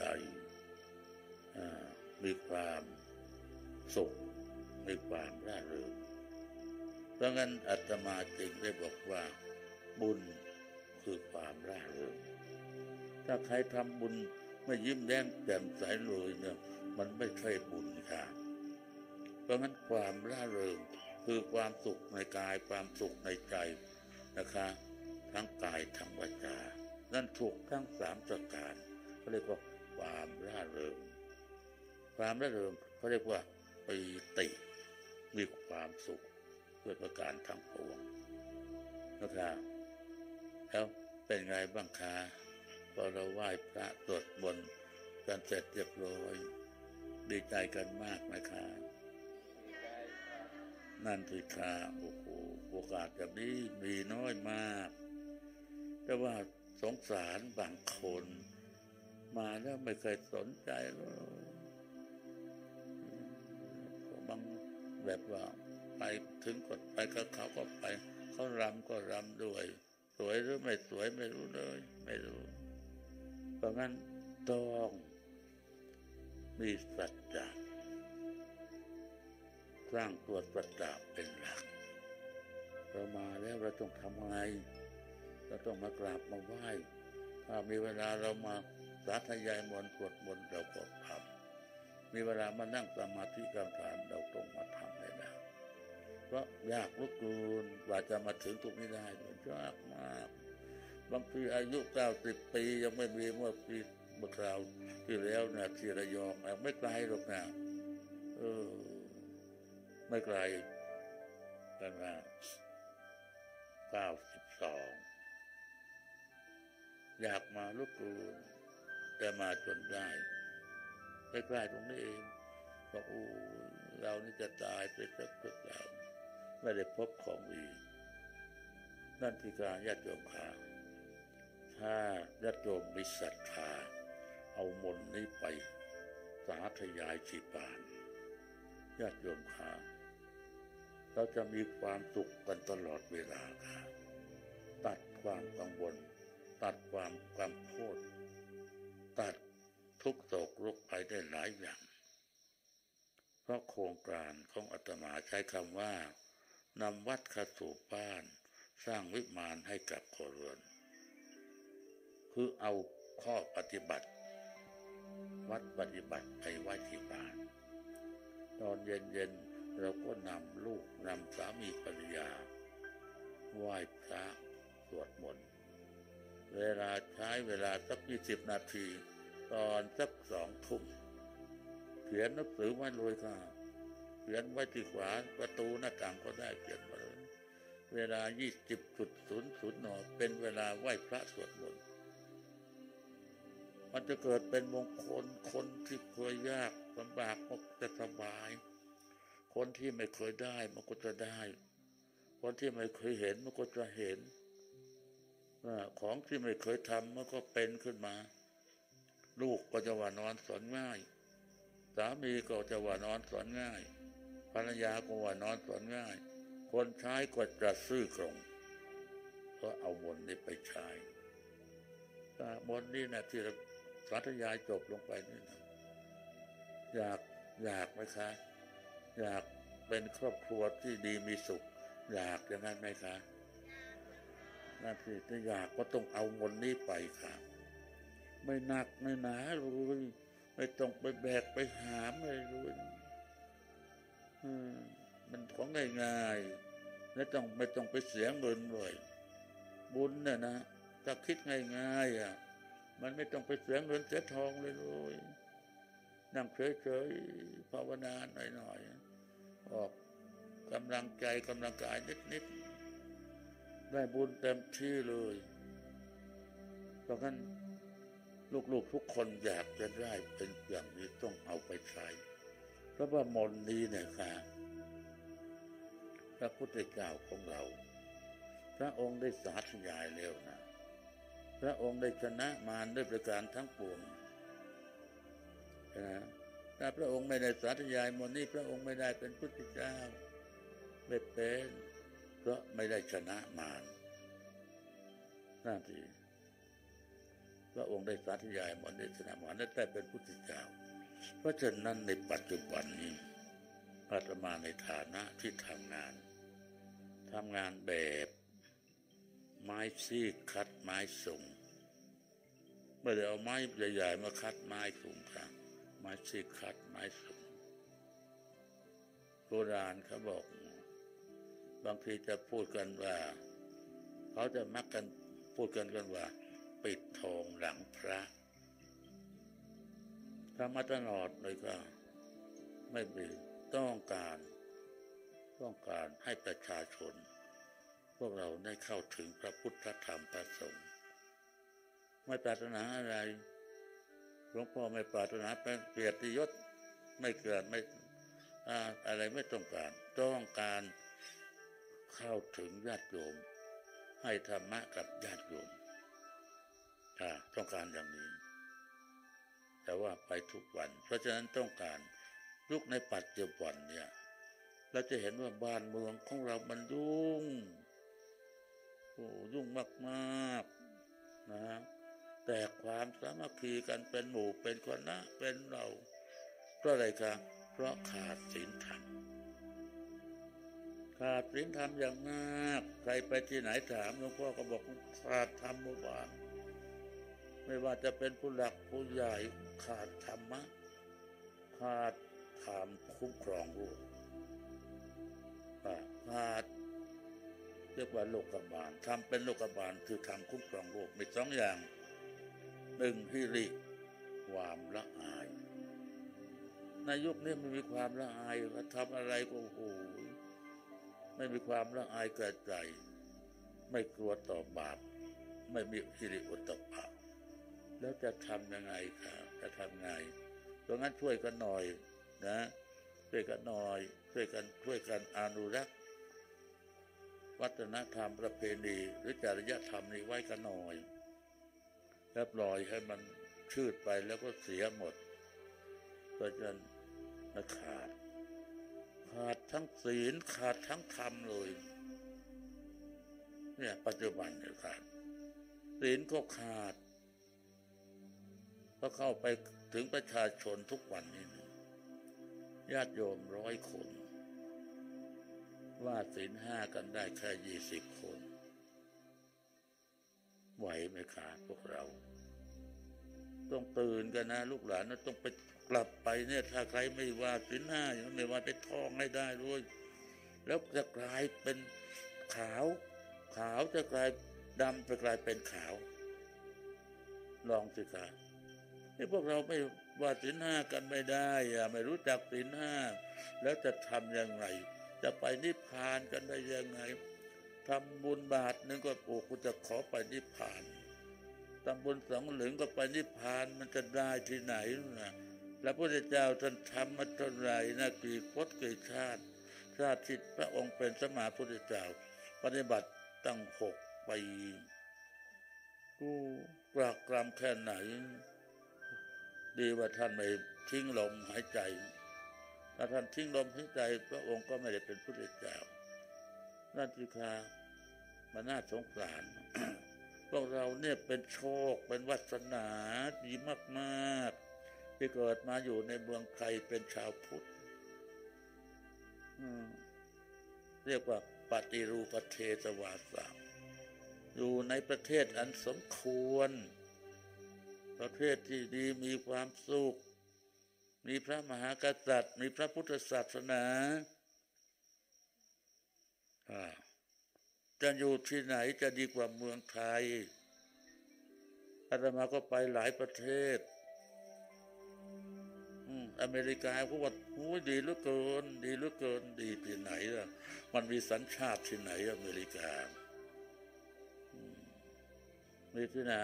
มีความสุขมีความร่าเริงเพราะงั้นอาตมาจึงได้บอกว่าบุญคือความร่าเริงถ้าใครทำบุญไม่ยิ้มแย้มแจ่มใสเลยเนี่ยมันไม่ใช่บุญค่ะเพราะงั้นความร่าเริงคือความสุขในกายความสุขในใจนะคะทั้งกายทั้งวาจานั่นถูกทั้งสามประการเขาเรียกว่าความร่าเริงความร่าเริงเขาเรียกว่าปีติมีความสุขด้วยประการทั้งปวงนะคะแล้วเป็นไงบ้างคะพอเราไหว้พระสวดมนต์กันเสร็จเรียบร้อยดีใจกันมากไหมคะนั่นคือค่ะโอ้โหโอกาสแบบนี้มีน้อยมากแต่ว่าสงสารบางคนมาแล้วไม่เคยสนใจเลยบางแบบว่าไปถึงกดไปกับเขาก็ไปเขารำก็รำด้วยสวยหรือไม่สวยไม่รู้เลยไม่รู้เพราะงั้นต้องมีสัจจะสร้างตัวสัจจะเป็นหลักเรามาแล้วเราต้องทำอะไรเราต้องมากราบมาไหว้ถ้ามีเวลาเรามาสาธยายมนต์สวดมนต์เราก็ทำมีเวลามานั่งสมาธิกรรมฐานเราต้องมาทำให้ได้เพราะยากเหลือเกินกว่าจะมาถึงตรงนี้ได้ยากมากบางทีอายุเก้าสิบปียังไม่มีเมื่อปีเมื่อคราวที่แล้วเนี่ยที่ระยองไม่ไกลหรอกนะเออไม่ไกลกันนะเก้าสิบสองอยากมาลูกกูแต่มาจนได้ใกล้ๆตรงนี้เองบอกโอ้เรานี่จะตายไปสักพักแล้วไม่ได้พบของดีนั่นที่การญาติโยมขาถ้าญาติโยมมีศรัทธาเอามนต์นี้ไปสาธยายที่บ้านญาติโยมขาเราจะมีความสุขกันตลอดเวลาค่ะตัดความกังวลตัดความกังโทษตัดทุกโศกโรคภัยได้หลายอย่างเพราะโครงการของอาตมาใช้คำว่านำวัดเข้าสู่บ้านสร้างวิมานให้กับครัวเรือนคือเอาข้อปฏิบัติวัดปฏิบัติไปไว้ที่บ้านตอนเย็นๆเราก็นำลูกนำสามีภรรยาไหว้พระสวดมนต์เวลาใช้เวลาสักยี่สิบนาทีตอนสักสองทุ่มเขียนหนังสือไว้เลยค่ะเขียนไว้ที่ขวาประตูหน้าต่างก็ได้เขียนมาเลยเวลา ยี่สิบจุดศูนย์ศูนย์ นเป็นเวลาไหว้พระสวดมนต์มันจะเกิดเป็นมงคลคนที่เคยยากลำบากก็จะสบายคนที่ไม่เคยได้มันก็จะได้คนที่ไม่เคยเห็นมันก็จะเห็นของที่ไม่เคยทำมันก็เป็นขึ้นมาลูกก็จะว่านอนสอนง่ายสามีก็จะว่านอนสอนง่ายภรรยาก็ว่านอนสอนง่ายคนใช้ก็จะซื่อตรงก็เอามนต์นี้ไปใช้มนต์นี้นะที่สาธยายจบลงไปนี่นะอยากอยากไหมคะอยากเป็นครอบครัวที่ดีมีสุขอยากอย่างนั้นไหมคะนั่นสิถ้าอยากก็ต้องเอามนต์นี้ไปค่ะไม่หนักไม่หนาเลยไม่ต้องไปแบกไปหามอะไรรู้มันของง่ายๆและต้องไม่ต้องไปเสียเงินด้วยบุญเนี่ยนะถ้าคิดง่ายๆอ่ะมันไม่ต้องไปเสียเงินเสียทองเลยเลยนั่งเฉยๆภาวนาหน่อยๆออกกำลังใจกำลังกายนิดๆได้บุญเต็มที่เลยเพราะงั้นลูกๆทุกคนอยากจะได้เป็นอย่างนี้ต้องเอาไปใช้เพราะว่ามนต์นี้เนี่ยค่ะพระพุทธเจ้าของเราพระองค์ได้สาธยายแล้วนะพระองค์ได้ชนะมารด้วยประการทั้งปวงนะถ้าพระองค์ไม่ได้สาธยายมนต์นี้พระองค์ไม่ได้เป็นพุทธเจ้าไม่เป็นเพราะไม่ได้ชนะมารนั่นสิพระองค์ได้สาธยายมนต์ได้ชนะมารได้เป็นพุทธเจ้าเพราะฉะนั้นในปัจจุบันนี้อาตมาในฐานะที่ทำงานทำงานแบบไม้ซีกคัดไม้ส่งไม่ได้เอาไม้ใหญ่ๆมาคัดไม้สูงค่ะไม้ซีกคัดไม้ส่งโบราณเขาบอกบางทีจะพูดกันว่าเขาจะมักกันพูดกันกันว่าปิดทองหลังพระทำมาตลอดเลยก็ไม่มีต้องการต้องการให้ประชาชนพวกเราได้เข้าถึงพระพุทธธรรมพระสงฆ์ไม่ปรารถนาอะไรหลวงพ่อไม่ปรารถนาเป็นเกียรติยศไม่เกิดไม่อะไรไม่ต้องการต้องการเข้าถึงญาติโยมให้ธรรมะกับญาติโยมต้องการอย่างนี้แต่ว่าไปทุกวันเพราะฉะนั้นต้องการยุคในปัจจุบันเนี่ยเราจะเห็นว่าบ้านเมืองของเรามันยุ่งโอ้ยุ่งมากๆนะแต่ความสามัคคีกันเป็นหมู่เป็นคณะเป็นเราเพราะอะไรครับเพราะขาดศีลธรรมขาดศีลธรรมอย่างมากใครไปที่ไหนถามหลวงพ่อก็บอกขาดธรรมเมื่อวานไม่ว่าจะเป็นผู้หลักผู้ใหญ่ขาดธรรมะขาดธรรมคุ้มครองโลกขาดเรียกว่าโลกบาลทำเป็นโลกบาลคือทำคุ้มครองโลกมีสองอย่างหนึ่งฮิริความละอายในยุคนี้ไม่มีความละอายว่าทำอะไรก็โอ้โหไม่มีความละอายเกิดใจไม่กลัวต่อบาปไม่มีฮิริโอตปะแล้วจะทำยังไงครับจะทำไงดังนั้นช่วยกันหน่อยนะช่วยกันหน่อยช่วยกันช่วยกันอนุรักษ์วัฒนธรรมประเพณีหรือจริยธรรมนี้ไว้กันหน่อยแล้วปล่อยให้มันชืดไปแล้วก็เสียหมดเพราะฉะนั้นขาดขาดทั้งศีลขาดทั้งธรรมเลยเนี่ยปัจจุบันเนี่ยขาดศีลก็ขาดก็เข้าไปถึงประชาชนทุกวันนี้ญาติโยมร้อยคนว่าศีลห้ากันได้แค่ยี่สิบคนไหวไหมครับพวกเราต้องตื่นกันนะลูกหลานนะต้องไปกลับไปเนี่ยถ้าใครไม่ว่าศีลห้าอย่างไม่ว่าไปท่องให้ได้ด้วยแล้วจะกลายเป็นขาวขาวจะกลายดำจะกลายเป็นขาวลองสิครับที่พวกเราไม่ว่าศีลห้ากันไม่ได้อะไม่รู้จักศีลห้าแล้วจะทำยังไงจะไปนิพพานกันได้ยังไงทำบุญบาทนึงก็โอ้กูจะขอไปนิพพานทำบุญสองเหลืองก็ไปนิพพานมันจะได้ที่ไหนนะแล้วพระพุทธเจ้าท่านทำมาเท่าไหร่นะกี่พศกี่ชาติชาติที่พระองค์เป็นสมมาพุทธเจ้าปฏิบัติตั้งหกปีกูกรากกรำแค่ไหนดีว่าท่านไม่ทิ้งลมหายใจถ้าท่านทิ้งลมหายใจพระองค์ก็ไม่ได้เป็นพุทธเจ้านั่นคือค่ะมันน่าสงสาร พวกเราเนี่ยเป็นโชคเป็นวาสนาดีมากๆที่เกิดมาอยู่ในเมืองไทยเป็นชาวพุทธเรียกว่าปฏิรูปประเทศวาสะอยู่ในประเทศอันสมควรประเทศที่ดีมีความสุขมีพระมหากษัตริย์มีพระพุทธศาสนาจะอยู่ที่ไหนจะดีกว่าเมืองไทยอาตมาก็ไปหลายประเทศอเมริกาเขาว่าโอ้ยดีเหลือเกินดีเหลือเกินดีที่ไหนล่ะมันมีสัญชาติที่ไหนอเมริกามีที่ไหน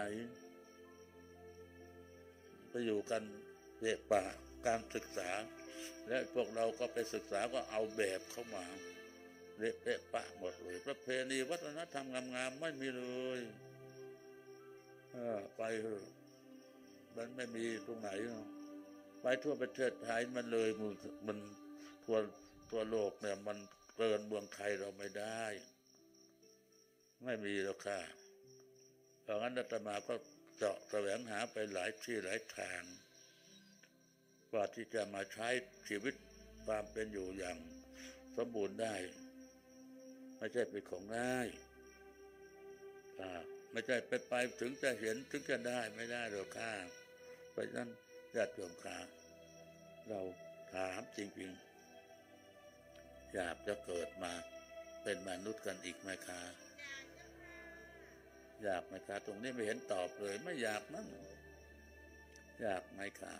ไปอยู่กันเด็กป่าการศึกษาและพวกเราก็ไปศึกษาก็เอาแบบเข้ามาเละเละปะหมดเลยประเพณีวัฒนธรรมงามๆไม่มีเลยไปเถอะมันไม่มีตรงไหนไปทั่วประเทศไทยมันเลยมันมันทั่วทั่วโลกเนี่ยมันเกินเมืองไทยเราไม่ได้ไม่มีหรอกค่ะเพราะงั้นอาตมาก็เจาะแสวงหาไปหลายที่หลายทางกว่าที่จะมาใช้ชีวิตความเป็นอยู่อย่างสมบูรณ์ได้ไม่ใช่เป็นของง่ายไม่ใช่ไปไปถึงจะเห็นถึงจะได้ไม่ได้หรอกค่ะเพราะฉะนั้นญาติโยมค่ะเราถามจริงๆอยากจะเกิดมาเป็นมนุษย์กันอีกไหมคะอยากไหมคะตรงนี้ไม่เห็นตอบเลยไม่อยากมั้งอยากไหมคะ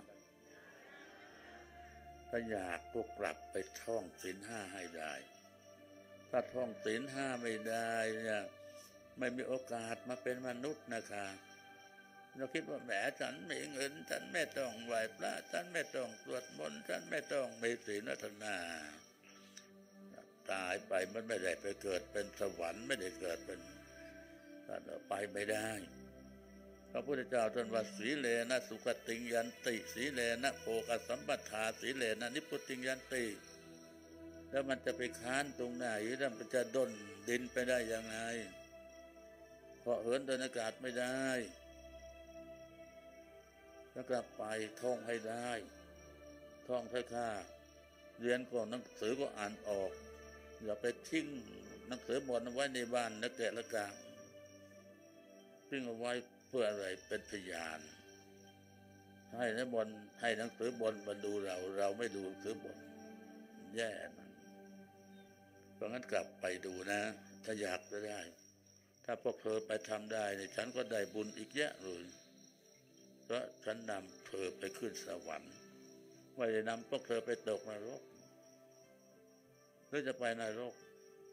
ถ้าอยากก็กลับไปท่องศีลห้าให้ได้ถ้าท่องศีลห้าไม่ได้เนี่ยไม่มีโอกาสมาเป็นมนุษย์นะคะเราคิดว่าแหมฉันมีเงินฉันไม่ต้องไหว้พระฉันไม่ต้องสวดมนต์ฉันไม่ต้องมีศีลธรรมตายไปมันไม่ได้ไปเกิดเป็นสวรรค์ไม่ได้เกิดเป็นไปไม่ได้พระพุทธเจ้าตรัสว่าสีเลนะสุขติยันติสีเลนะโภคสัมปทาสีเลนะนิพพุติยันติแล้วมันจะไปค้านตรงไหนแล้วมันจะด้นดินไปได้ยังไงเพราะเหินเดินอากาศไม่ได้แล้วกลับไปท่องให้ได้ท่องให้ข้าเรียนก่อนหนังสือก็อ่านออกอย่าไปทิ้งหนังสือบนไว้ในบ้านนะแกะละกาทิ้งเอาไว้เพื่ออะไรเป็นพยานให้นักบนให้หนังสือบนมาดูเราเราไม่ดูหนังสือบนแย่นะเพราะงั้นกลับไปดูนะถ้าอยากจะได้ถ้าพวกเธอไปทำได้เนี่ยฉันก็ได้บุญอีกเยอะเลยเพราะฉันนำเธอไปขึ้นสวรรค์ไม่ได้นำพวกเธอไปตกนรกหรือจะไปนรก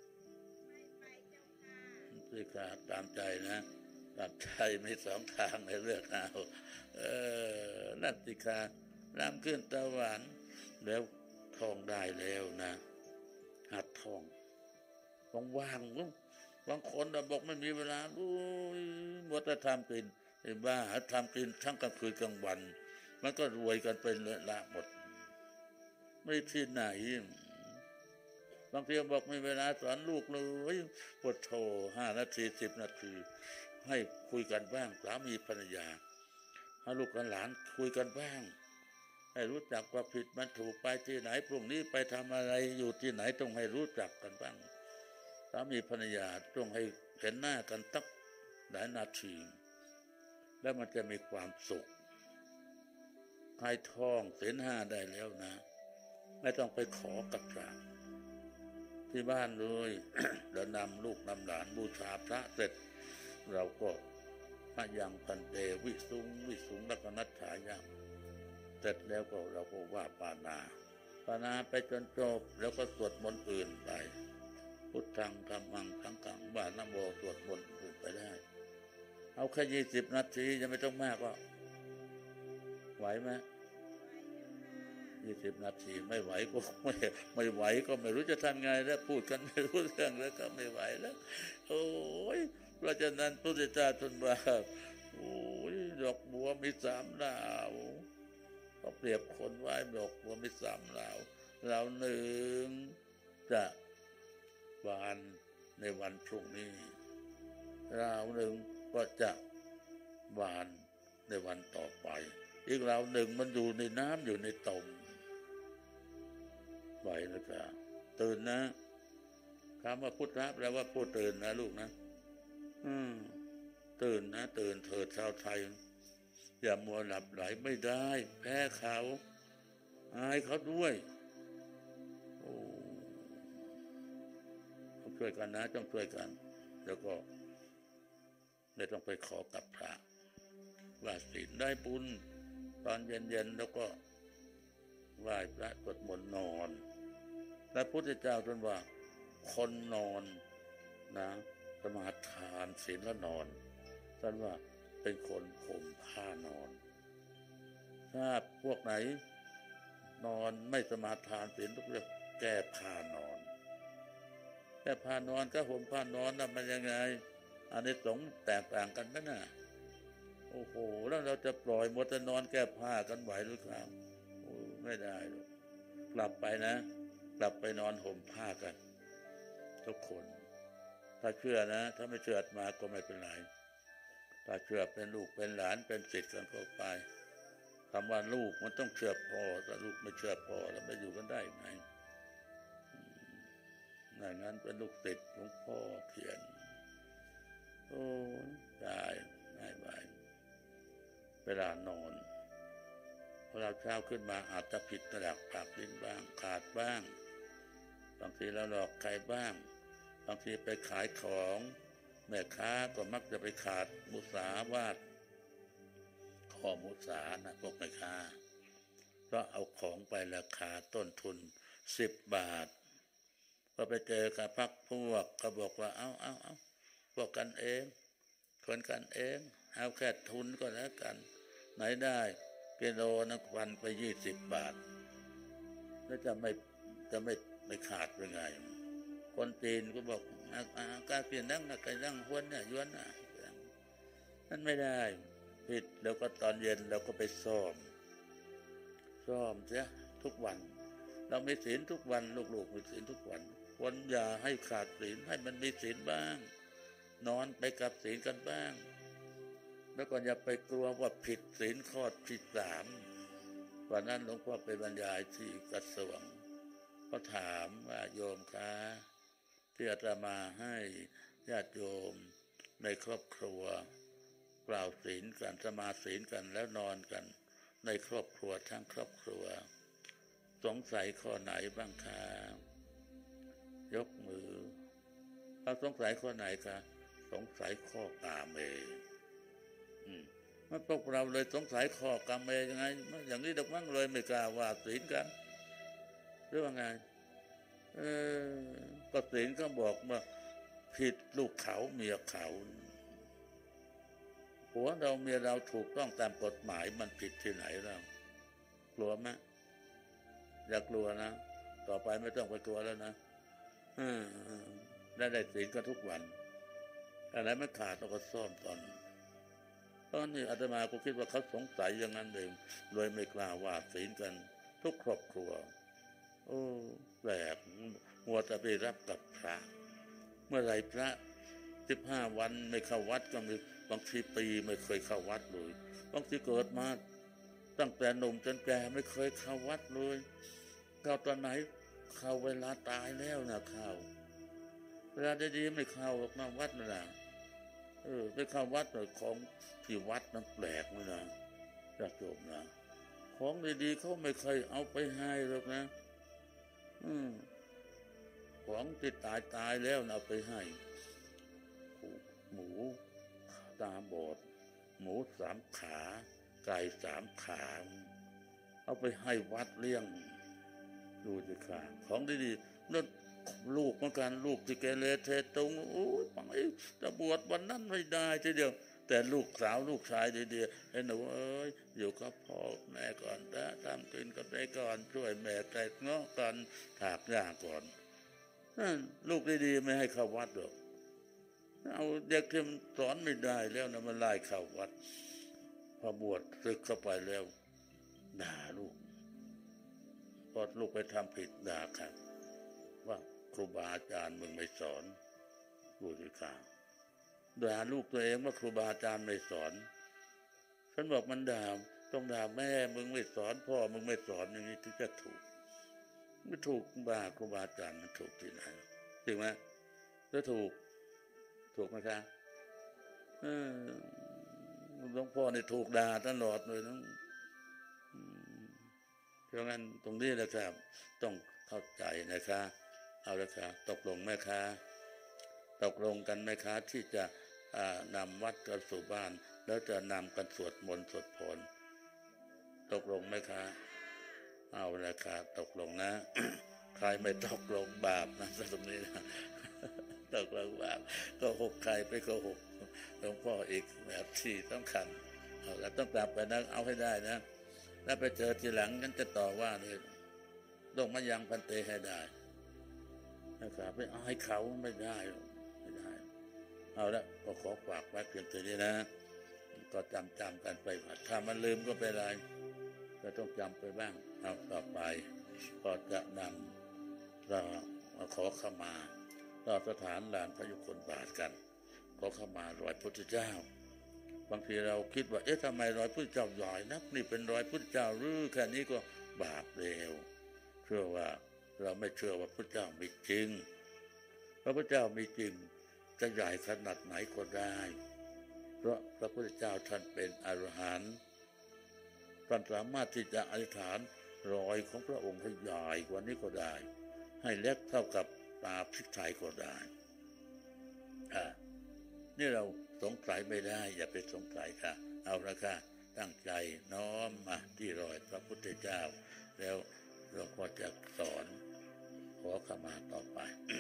สิกาตามใจนะตามใจไม่สองทางในเลือกเอาเออนัตติกานำขึ้นตะวันแล้วท่องได้แล้วนะหัดท่องว่างๆบางคนบอกไม่มีเวลาดูมัวแต่ทำกินไอ้บ้าทำกินทั้งกลางคืนกลางวันมันก็รวยกันเป็นเลอะละหมดไม่ที่ไหนบางทีบอกไม่เวลาสอนลูกเลยปวดโถห้านาทีสิบนาทีให้คุยกันบ้างสามีภรรยาให้ลูกกับหลานคุยกันบ้างให้รู้จักว่าผิดมันถูกไปที่ไหนพรุ่งนี้ไปทำอะไรอยู่ที่ไหนต้องให้รู้จักกันบ้างสามีภรรยาต้องให้เห็นหน้ากันสักหลายนาทีแล้วมันจะมีความสุขให้ท่องศีลห้าได้แล้วนะไม่ต้องไปขอกับพระที่บ้านเลย แล้วนำลูกนำหลานบูชาพระเสร็จเราก็พระยังพันเตวิสุงวิสุงรักนัตถายะเสร็จแล้วก็เราก็ว่าปานาปานาไปจนจบแล้วก็สวดมนต์อื่นไปพุทธังธัมมังสังฆังว่านะโมสวดมนต์อื่นไปได้เอาแค่ยี่สิบนาทียังไม่ต้องมากก็ไหวไหมยี่สิบนาทีไม่ไหวก็ไม่ไม่ไหวก็ไม่รู้จะทำไงแล้วพูดกันไม่รู้เรื่องแล้วก็ไม่ไหวแล้วโอ้ยเพราะฉะนั้นพระพุทธเจ้าตรัสว่าโอ้ยดอกบัวมีสามดาวก็เปรียบคนไว้ดอกบัวมีสามดาวดาวหนึ่งจะบานในวันพรุ่งนี้ดาวหนึ่งก็จะบานในวันต่อไปอีกดาวหนึ่งมันอยู่ในน้ำอยู่ในตมไหวนะครับตื่นนะคำว่าพุทธะแปลว่าผู้ตื่นนะลูกนะอืมตื่นนะตื่นเถิดชาวไทยอย่ามัวหลับไหลไม่ได้แพ้เขาอายเขาด้วยโอ้ต้องช่วยกันนะต้องช่วยกันแล้วก็เลยต้องไปขอกับพระว่าศีลได้บุญตอนเย็นๆแล้วก็ไหว้พระสวดมนต์นอนพระพุทธเจ้าตรัสว่าคนนอนนะสมาทานศีลแล้วนอนท่านว่าเป็นคนห่มผ้านอนถ้าพวกไหนนอนไม่สมาทานศีลทุกเรื่องแก้ผ้านอนแก้ผ้านอนก็ห่มผ้านอนน่ะมันยังไงอันนี้สงส์แตกต่างกันไหมน่ะโอ้โหแล้วเราจะปล่อยหมดแต่นอนแก้ผ้ากันไหวหรือเปล่าโอ้ไม่ได้หรอกกลับไปนะกลับไปนอนห่มผ้ากันทุกคนถ้าเชื่อนะถ้าไม่เชื่อมาก็ไม่เป็นไรถ้าเชื่อเป็นลูกเป็นหลานเป็นศิษย์กันก็ไปคำว่าลูกมันต้องเชื่อพ่อถ้าลูกไม่เชื่อพ่อแล้วไม่อยู่กันได้ไงอย่างนั้นเป็นลูกศิษย์หลวงพ่อเขียนโอ้ได้ง่ายไปเวลานอนพอเราเช้าขึ้นมาอาจจะผิดตลักปากลิ้นบ้างขาดบ้างบางทีเราหลอกใครบ้างบางทีไปขายของแม่ค้าก็มักจะไปขาดมุสาวาทข้อมุสานะพวกแม่ค้าเพราะเอาของไปราคาต้นทุนสิบบาทพอไปเจอกับพักพวกก็บอกว่าเอาเอาเอาพวกกันเองคนกันเองเอาแค่ทุนก็แล้วกันไหนได้กิโลนักวันไปยี่สิบบาทแล้วจะไม่จะไม่ไม่ขาดเป็นไงคนจีนก็บอกการเปลี่ยนนั่งนะการนั่งห้วนเนี่ยย้วนนะนั่นไม่ได้ผิดแล้วก็ตอนเย็นเราก็ไปซ้อมซ้อมเสียทุกวันเรามีศีลทุกวันลูกๆมีศีลทุกวันควรอย่าให้ขาดศีลให้มันมีศีลบ้างนอนไปกับศีลกันบ้างแล้วก็อย่าไปกลัวว่าผิดศีลข้อที่สามวันนั้นหลวงพ่อไปบรรยายที่กระทรวงก็ถามว่าโยมคะที่อาตมาให้ญาติโยมในครอบครัวกล่าวศีลกันสมาศีลกันแล้วนอนกันในครอบครัวทั้งครอบครัวสงสัยข้อไหนบ้างคะยกมือเราสงสัยข้อไหนคะสงสัยข้อกาเมอืมมันพวกเราเลยสงสัยข้อกาเมยังไงอย่างนี้ดอกมั่งเลยไม่กล้าว่าศีลกันหรือว่าไงเออก็ศีลก็บอกว่าผิดลูกเขาเมียเขาผัวเราเมียเราถูกต้องตามกฎหมายมันผิดที่ไหนเรากลัวไหมอย่ากลัวนะต่อไปไม่ต้องไปกลัวแล้วนะได้ได้ศีลกันทุกวันอะไรไม่ขาดเราก็ซ่อมตอนตอนนี้อาตมาก็คิดว่าเขาสงสัยอย่างนั้นเองเลยไม่กล้าว่าศีลกันทุกครอบครัวโอ้แปลกมัวแต่ไปรับกับพระเมื่อไรพระสิบห้าวันไม่เข้าวัดก็มีบางทีปีไม่เคยเข้าวัดเลยบางทีเกิดมาตั้งแต่หนุ่มจนแก่ไม่เคยเข้าวัดเลยเข้าตอนไหนเข้าเวลาตายแล้วนะเข้าเวลาดีๆไม่เข้าออกมาวัดนะเออไปเข้าวัดหน่อยของที่วัดนั้นแปลกเลยนะจะจบนะของดีๆเขาไม่เคยเอาไปให้หรอกนะอืมของที่ตายตายแล้วเอาไปให้หมูตาบอดหมูสามขาไก่สามขาเอาไปให้วัดเลี้ยงดูสิค่ะของดีๆนั่นลูกเหมือนกันลูกที่เกเรเทตุงโอ้ยปังไอ้จะบวชวันนั้นไม่ได้ทีเดียวแต่ลูกสาวลูกชายดีๆไอ้หนูเอ้ยอยู่กับพ่อแม่ก่อนนะทำกินกับแม่ก่อนช่วยแม่แตกเงาะกันถากหญ้าก่อนนั่นลูกดีๆไม่ให้เข้าวัดหรอกเอาเด็กที่มันสอนไม่ได้แล้วนะมันไล่เข้าวัดพอบวชศึกเข้าไปแล้วด่าลูกพอลูกไปทำผิดด่าครับว่าครูบาอาจารย์มึงไม่สอนลูกที่ข้าด่าลูกตัวเองว่าครูบาอาจารย์ไม่สอนฉันบอกมันด่าต้องด่าแม่มึงไม่สอนพ่อมึงไม่สอนอย่างนี้ถึงจะถูกไม่ถูกบาครูบาอาจารย์มันถูกที่ไหนจริงไหมแล้วถูกถูกไหมครับเออหลวงพ่อเนี่ยถูกด่าตลอดเลยนะเพราะงั้นตรงนี้นะครับต้องเข้าใจนะคะเอาละค่ะตกลงไหมคะตกลงกันไหมคะที่จะนำวัดกลับสู่บ้านแล้วจะนำกันสวดมนต์สวดพรตกลงไหมคะเอาละค่ะตกลงนะ ใครไม่ตกลงบาปนะตรงนี้นะตกลงบาปก็หกใครไปก็หกหลวงพ่ออีกแบบที่ต้องขันเอาละต้องกลับไปนะเอาให้ได้นะแล้วไปเจอทีหลังนั้นจะต่อว่านี่ลงมายังพันเตให้ได้นะครับไปเอาให้เขาไม่ได้ไม่ได้เอาละก็ขอฝากไว้เพียงตัวนี้นะก็จำจำกันไปถ้ามันลืมก็เป็นไรก็ต้องจำไปบ้างเอาต่อไปก็จะนำเราขอขมาต่อสถานลานพระยุคลบาทกันขอขมารอยพุทธเจ้าบางทีเราคิดว่าเอ๊ะทำไมรอยพุทธเจ้าใหญ่นักนี่เป็นรอยพุทธเจ้าหรือแค่นี้ก็บาปเร็วเชื่อว่าเราไม่เชื่อว่าพุทธเจ้ามีจริงพระพุทธเจ้ามีจริงจะใหญ่ขนาดไหนก็ได้เพราะพระพุทธเจ้าท่านเป็นอรหันต์ท่านสามารถที่จะอธิษฐานรอยของพระองค์ให้ใหญ่กว่านี้ก็ได้ให้เล็กเท่ากับตาพริกไทยก็ได้อ่านี่เราสงสัยไม่ได้อย่าไปสงสัยค่ะเอาละค่ะตั้งใจน้อมมาที่รอยพระพุทธเจ้าแล้วเราก็จะสอนขอขมาต่อไป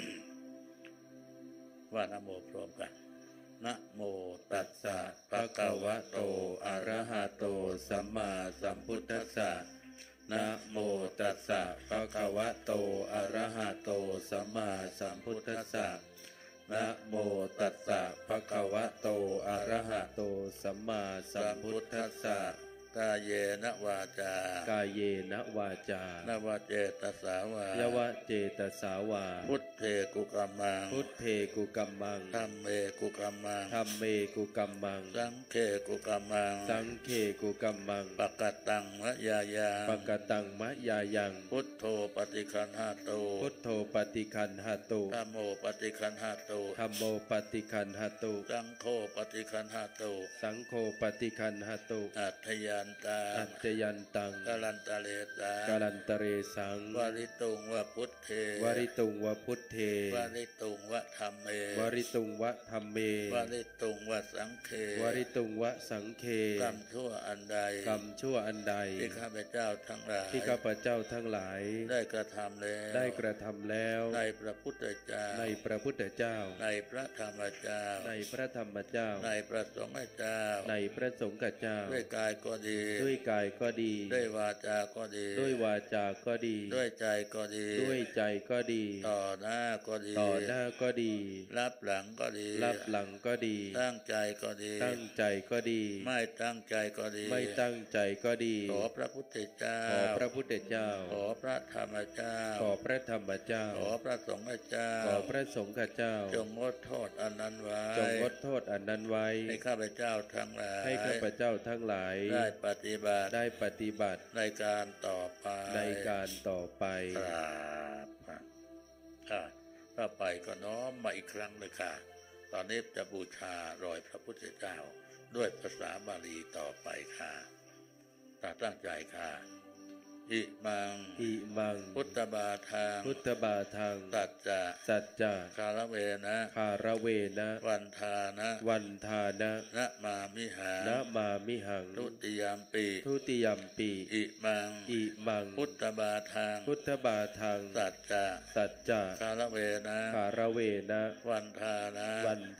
ว่านะโมพร้อมกันนะโมตัสสะภะคะวะโตอะระหะโตสัมมาสัมพุทธัสสะนะโมตัสสะภะคะวะโตอะระหะโตสัมมาสัมพุทธัสสะนะโมตัสสะภะคะวะโตอะระหะโตสัมมาสัมพุทธัสสะกายเยนะวาจากายเยนะวาจานวเจตสาวายะวะเจตสาวาพุทเทกุกัมมังพุทเทกุกัมมังธัมเมกุกัมมังธัมเมกุกัมมังสังฆกุกัมมังสังฆกุกัมมังปะกตังมะยายังปะกตังมะยายังพุทโธปฏิคันหะโตพุทโธปฏิคันหะโตธัมโมปฏิคันหะโตธัมโมปฏิคันหะโตสังโฆปฏิคันหะโตสังโฆปฏิคันหะโตอัตถยันตังอัตถยันตังกาลันตะเลสังกาลันตะเรสังวริตุงวะพุทเทวริตุงวะพุทเทวริตุงวะธัมเมวริตุงวะธัมเมวริตุงวะสังเฆวริตุงวะสังเฆกรรมชั่วอันใดกรรมชั่วอันใดที่ข้าพเจ้าทั้งหลายที่ข้าพเจ้าทั้งหลายได้กระทำแล้วได้กระทำแล้วในพระพุทธเจ้าในพระพุทธเจ้าในพระธรรมเจ้าในพระธรรมเจ้าในพระสงฆ์เจ้าในพระสงฆ์เจ้าด้วยกายก็ดีด้วยกายก็ดีด้วยวาจาก็ดีด้วยวาจาก็ดีด้วยใจก็ดีด้วยใจก็ดีต่อหน้าก็ดีต่อหน้าก็ดีรับหลังก็ดีรับหลังก็ดีตั้งใจก็ดีตั้งใจก็ดีไม่ตั้งใจก็ดีไม่ตั้งใจก็ดีขอพระพุทธเจ้าขอพระพุทธเจ้าขอพระธรรมเจ้าขอพระธรรมเจ้าขอพระสงฆ์เจ้าขอพระสงฆ์เจ้าจงงดโทษอันนั้นไว้จงงดโทษอันนั้นไว้ให้ข้าพเจ้าทั้งหลายให้ข้าพเจ้าทั้งหลายได้ปฏิบัติได้ปฏิบัติในการต่อไปในการต่อไปครับค่ะต่อไปก็น้อมมาอีกครั้งเลยค่ะตอนนี้จะบูชารอยพระพุทธเจ้าด้วยภาษาบาลีต่อไปค่ะตั้งใจค่ะอิมังอิมังพุทธบาทังพุทธบาทังสัจจะสัจจะคารเวนะคารเวนะวันทานะวันทานะนะมามิหังนะมามิหังทุติยมปีทุติยมปีอิมังอิมังพุทธบาทังพุทธบาทังสัจจะสัจจะคารเวนะคารเวนะวันทานะวัน